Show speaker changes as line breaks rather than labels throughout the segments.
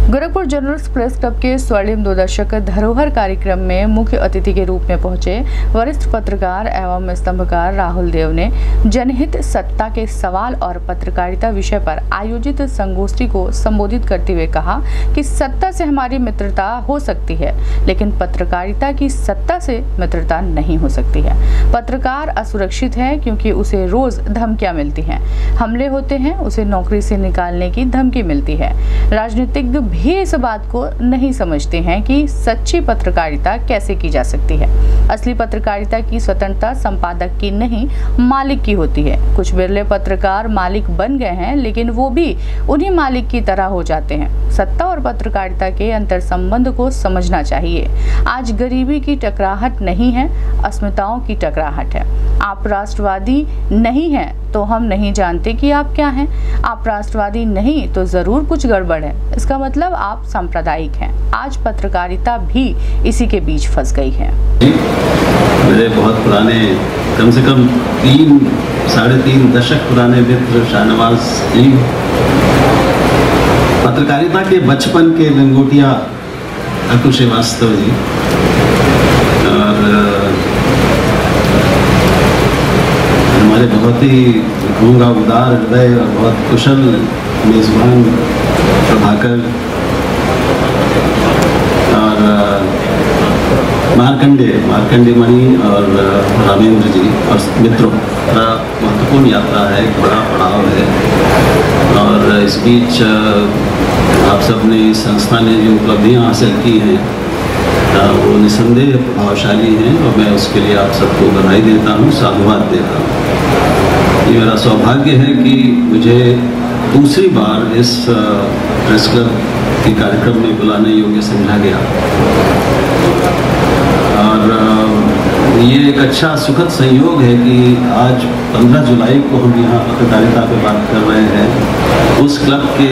Gorakhpur journalist press club के स्वर्णिम 2 दशक धरोहर कार्यक्रम में मुख्य अतिथि के रूप में पहुंचे वरिष्ठ पत्रकार एवं स्तंभकार राहुल देव ने जनहित सत्ता के सवाल और पत्रकारिता विषय पर आयोजित संगोष्ठी को संबोधित करते हुए कहा कि सत्ता से हमारी मित्रता हो सकती है, लेकिन पत्रकारिता की सत्ता से मित्रता नहीं हो सकती है। पत्रकार असुरक्षित है क्योंकि उसे रोज धमकियां मिलती हैं, हमले होते हैं, उसे नौकरी से निकालने की धमकी मिलती है। राजनीतिज्ञ भी इस बात को नहीं समझते हैं कि सच्ची पत्रकारिता कैसे की जा सकती है। असली पत्रकारिता की स्वतंत्रता संपादक की नहीं, मालिक की होती है। कुछ बिरले पत्रकार मालिक बन गए हैं, लेकिन वो भी उन्हीं मालिक की तरह हो जाते हैं। सत्ता और पत्रकारिता के अंतर संबंध को समझना चाहिए। आज गरीबी की टकराहट नहीं है, अस्मिताओं की टकराहट है। आप राष्ट्रवादी नहीं हैं तो हम नहीं जानते कि आप क्या हैं। आप राष्ट्रवादी नहीं तो जरूर कुछ गड़बड़ है, इसका मतलब आप सांप्रदायिक हैं। आज पत्रकारिता भी इसी के बीच फंस गई है।
मेरे बहुत पुराने, कम से कम 3-3.5 दशक पुराने मित्र शाहनवाज जी, पत्रकारिता के बचपन के लंगोटिया अतुल श्रीवास्तव जी, और हमारे बहुत ही गूंगा उदार हृदय और बहुत कुशल मेजबान प्रभाकर और मार्कंडे मणि और रामेंद्र जी और मित्रों, बड़ा महत्वपूर्ण यात्रा है, एक बड़ा पड़ाव है। और इस बीच आप सब ने इस संस्था ने जो उपलब्धियां हासिल की हैं वो निसंदेह प्रभावशाली हैं, और मैं उसके लिए आप सबको बधाई देता हूँ, साधुवाद देता हूँ। ये मेरा सौभाग्य है कि मुझे दूसरी बार इस प्रेस क्लब के कार्यक्रम में बुलाने योग्य समझा गया, और ये एक अच्छा सुखद संयोग है कि आज 15 जुलाई को हम यहाँ पत्रकारिता पे बात कर रहे हैं, उस क्लब के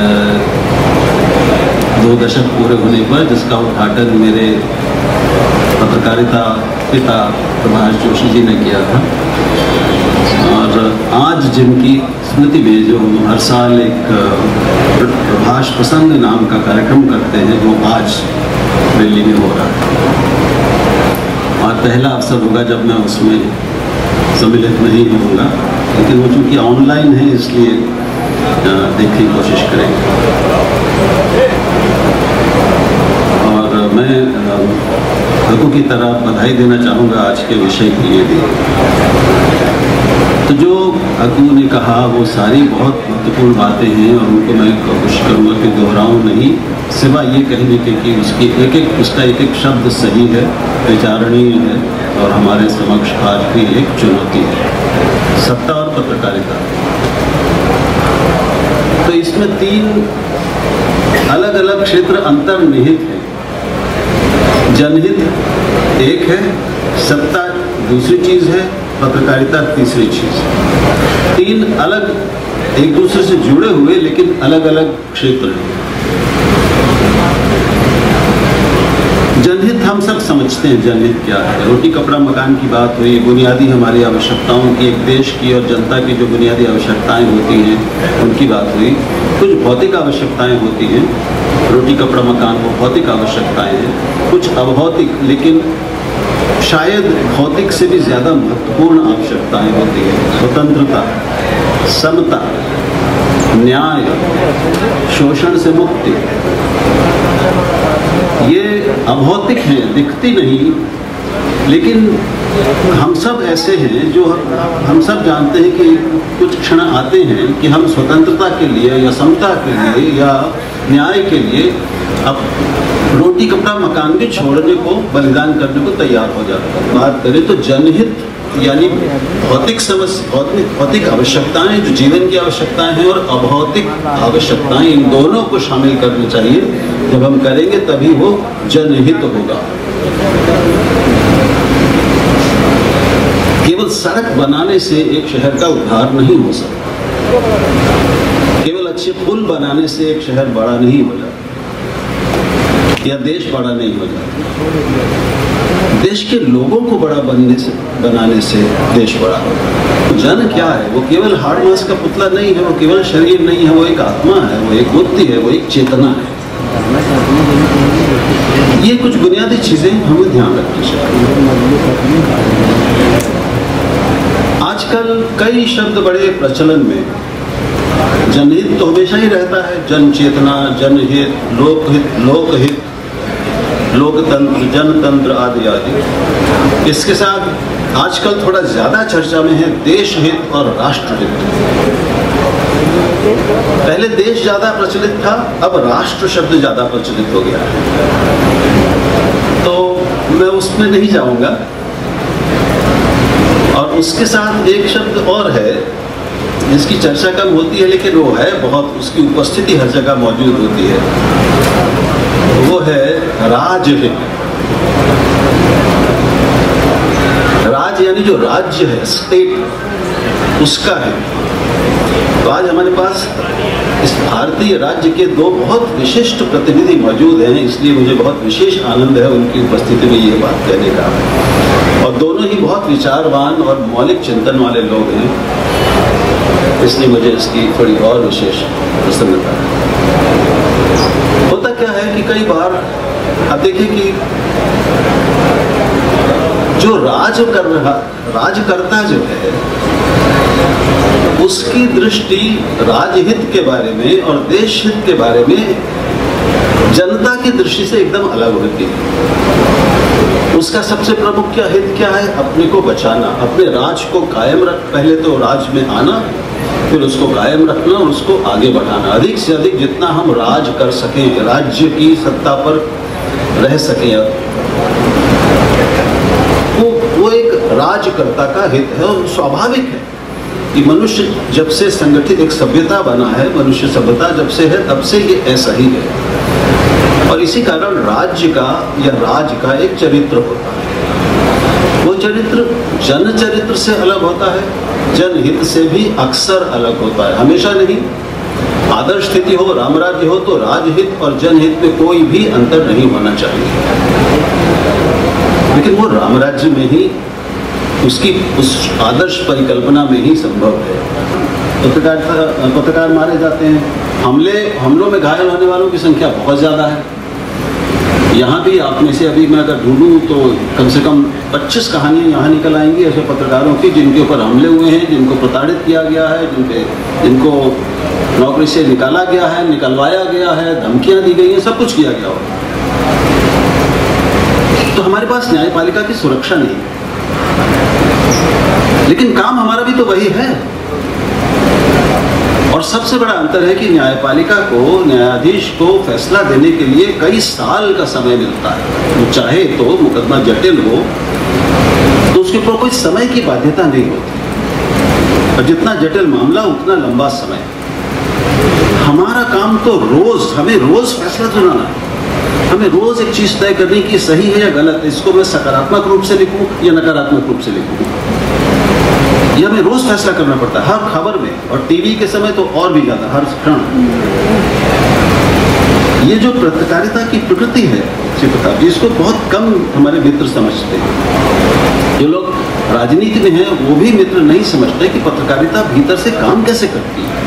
2 दशक पूरे होने पर, जिसका उद्घाटन मेरे पत्रकारिता पिता प्रभाष जोशी जी ने किया था। और आज जिनकी स्मृति में जो हम हर साल एक प्रभाष प्रसंग नाम का कार्यक्रम करते हैं, वो आज दिल्ली में हो रहा है। और पहला अवसर होगा जब मैं उसमें सम्मिलित नहीं होऊंगा, लेकिन वो चूँकि ऑनलाइन है इसलिए देखने की कोशिश करेंगे। और मैं लोगों की तरह बधाई देना चाहूँगा आज के विषय के लिए भी। तो जो अकू ने कहा वो सारी बहुत महत्वपूर्ण बातें हैं, और उनको मैं कोशिश करूँगा कि दोहराऊँ नहीं, सिवा ये कहने के कि उसका एक एक शब्द सही है, विचारणीय है, और हमारे समक्ष आज भी एक चुनौती है, सत्ता और पत्रकारिता। तो इसमें 3 अलग अलग क्षेत्र अंतर्निहित हैं। जनहित एक है, सत्ता दूसरी चीज है, पत्रकारिता तीसरी चीज है। 3 अलग, एक दूसरे से जुड़े हुए लेकिन अलग अलग क्षेत्र हैं। जनहित हम सब समझते हैं, जनहित क्या है। रोटी कपड़ा मकान की बात हुई, बुनियादी हमारी आवश्यकताओं की, एक देश की और जनता की जो बुनियादी आवश्यकताएं होती हैं उनकी बात हुई। कुछ भौतिक आवश्यकताएं होती हैं, रोटी कपड़ा मकान वो भौतिक आवश्यकताएं हैं। कुछ अभौतिक, लेकिन शायद भौतिक से भी ज़्यादा महत्वपूर्ण आवश्यकताएं होती हैं। स्वतंत्रता, समता, न्याय, शोषण से मुक्ति। ये अभौतिक हैं, दिखती नहीं, लेकिन हम सब ऐसे हैं जो हम सब जानते हैं कि कुछ क्षण आते हैं कि हम स्वतंत्रता के लिए या समता के लिए या न्याय के लिए अब रोटी कपड़ा मकान भी छोड़ने को, बलिदान करने को तैयार हो जाते हैं। बात करें तो जनहित यानी भौतिक आवश्यकताएं जो जीवन की आवश्यकताएं हैं, और अभौतिक आवश्यकताएं, इन दोनों को शामिल करना चाहिए। जब हम करेंगे तभी वो जनहित होगा। केवल सड़क बनाने से एक शहर का उद्धार नहीं हो सकता, केवल अच्छे पुल बनाने से एक शहर बड़ा नहीं हो जाता या देश बड़ा नहीं हो जाता। देश के लोगों को बड़ा बनाने से देश बड़ा होगा। जन क्या है? वो केवल हाड़ मांस का पुतला नहीं है, वो केवल शरीर नहीं है, वो एक आत्मा है, वो एक बुद्धि है, वो एक चेतना है। ये कुछ बुनियादी चीजें हमें ध्यान रखनी चाहिए। आजकल कई शब्द बड़े प्रचलन में। जनहित तो हमेशा ही रहता है, जन चेतना, जनहित, लोकहित, लोकतंत्र, जनतंत्र आदि आदि। इसके साथ आजकल थोड़ा ज्यादा चर्चा में है देश हित और राष्ट्र हित। पहले देश ज्यादा प्रचलित था, अब राष्ट्र शब्द ज्यादा प्रचलित हो गया है, तो मैं उसमें नहीं जाऊंगा। और उसके साथ एक शब्द और है जिसकी चर्चा कम होती है, लेकिन वो है बहुत, उसकी उपस्थिति हर जगह मौजूद होती है, वो है राजहित। राज यानी जो राज्य है, स्टेट, उसका है। तो आज हमारे पास इस भारतीय राज्य के दो बहुत विशिष्ट प्रतिनिधि मौजूद हैं, इसलिए मुझे बहुत विशेष आनंद है उनकी उपस्थिति में ये बात कहने का। और दोनों ही बहुत विचारवान और मौलिक चिंतन वाले लोग हैं, इसलिए मुझे इसकी थोड़ी और विशेष प्रसन्नता है। होता क्या है कि कई बार आप देखिए कि जो राजकर्ता जो है उसकी दृष्टि राजहित के बारे में और देश हित के बारे में जनता की दृष्टि से एकदम अलग होती है। उसका सबसे प्रमुख क्या हित क्या है? अपने को बचाना, अपने राज को कायम रख, पहले तो राज में आना, फिर उसको कायम रखना और उसको आगे बढ़ाना। अधिक से अधिक जितना हम राज कर सकें, राज्य की सत्ता पर रह सकें, वो एक राजकर्ता का हित है। और स्वाभाविक है कि मनुष्य जब से संगठित एक सभ्यता बना है, मनुष्य सभ्यता जब से है तब से ये ऐसा ही है। और इसी कारण राज्य का या राज का एक चरित्र होता है। वो चरित्र जन चरित्र से अलग होता है, जनहित से भी अक्सर अलग होता है, हमेशा नहीं। आदर्श स्थिति हो, राम राज्य हो, तो राजहित और जनहित में कोई भी अंतर नहीं होना चाहिए। लेकिन वो राम राज्य में ही, उसकी उस आदर्श परिकल्पना में ही संभव है। पत्रकार मारे जाते हैं, हमलों में घायल होने वालों की संख्या बहुत ज़्यादा है। यहाँ भी आप में से अभी मैं अगर ढूंढूं तो कम से कम 25 कहानियाँ यहाँ निकल आएंगी ऐसे पत्रकारों की जिनके ऊपर हमले हुए हैं, जिनको प्रताड़ित किया गया है, जिनको नौकरी से निकाला गया है, निकलवाया गया है, धमकियाँ दी गई हैं, सब कुछ किया गया हो। तो हमारे पास न्यायपालिका की सुरक्षा नहीं है, लेकिन काम हमारा भी तो वही है। और सबसे बड़ा अंतर है कि न्यायपालिका को, न्यायाधीश को फैसला देने के लिए कई साल का समय मिलता है। वो चाहे तो मुकदमा जटिल हो तो उसके ऊपर कोई समय की बाध्यता नहीं होती, और जितना जटिल मामला उतना लंबा समय। हमारा काम तो हमें रोज फैसला सुनाना है, हमें रोज एक चीज तय करनी कि सही है या गलत है, इसको मैं सकारात्मक रूप से लिखूं या नकारात्मक रूप से लिखूं। यह हमें रोज फैसला करना पड़ता है, हर खबर में, और टीवी के समय तो और भी ज्यादा, हर क्षण। ये जो पत्रकारिता की प्रकृति है श्री प्रताप जी, इसको बहुत कम हमारे मित्र समझते हैं। जो लोग राजनीति में हैं वो भी मित्र नहीं समझते कि पत्रकारिता भीतर से काम कैसे करती है।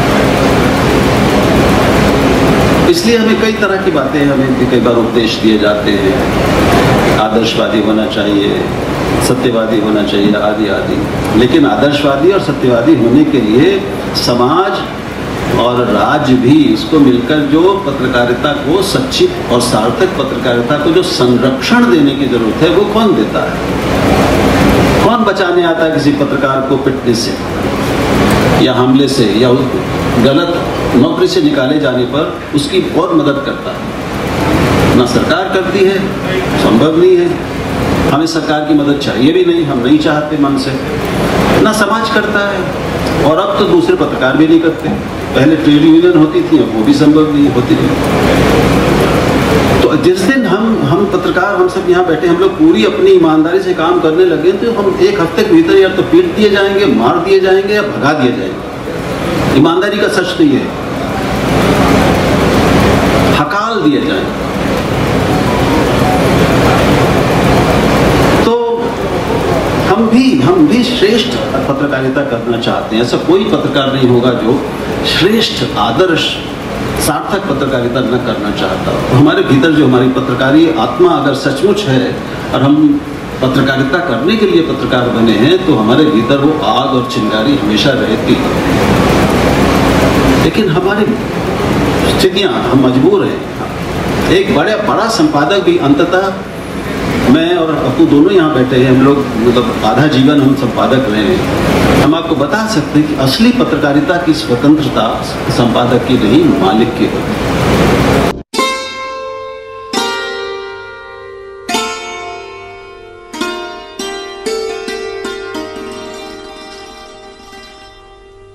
इसलिए हमें कई तरह की बातें, हमें कई बार उपदेश दिए जाते हैं, आदर्शवादी होना चाहिए, सत्यवादी होना चाहिए, आदि आदि। लेकिन आदर्शवादी और सत्यवादी होने के लिए समाज और राज्य भी, इसको मिलकर जो पत्रकारिता को, सच्ची और सार्थक पत्रकारिता को जो संरक्षण देने की जरूरत है, वो कौन देता है? कौन बचाने आता है किसी पत्रकार को पिटने से या हमले से या गलत नौकरी से निकाले जाने पर उसकी बहुत मदद करता है? ना सरकार करती है, संभव नहीं है। हमें सरकार की मदद चाहिए भी नहीं, हम नहीं चाहते मन से। ना समाज करता है, और अब तो दूसरे पत्रकार भी नहीं करते। पहले ट्रेड यूनियन होती थी, अब वो भी संभव नहीं होती है। तो जिस दिन हम पत्रकार, हम सब यहाँ बैठे, हम लोग पूरी अपनी ईमानदारी से काम करने लगे, तो हम एक हफ्ते के भीतर या तो पीट दिए जाएंगे, मार दिए जाएंगे या भगा दिए जाएंगे। ईमानदारी का सच तो ये है, हकाल दिए जाएंगे। हम भी श्रेष्ठ पत्रकारिता करना चाहते हैं। ऐसा कोई पत्रकार नहीं होगा जो श्रेष्ठ आदर्श सार्थक पत्रकारिता न करना चाहता। तो हमारे भीतर जो हमारी पत्रकारी आत्मा अगर सचमुच है और हम पत्रकारिता करने के लिए पत्रकार बने हैं, तो हमारे भीतर वो आग और चिंगारी हमेशा रहती है। लेकिन हमारी स्थितियाँ, हम मजबूर हैं। एक बड़ा संपादक भी, अंततः मैं और अपू दोनों यहाँ बैठे हैं, हम लोग मतलब आधा जीवन हम संपादक रहे हैं। हम आपको बता सकते हैं कि असली पत्रकारिता की स्वतंत्रता संपादक की नहीं, मालिक की होती है।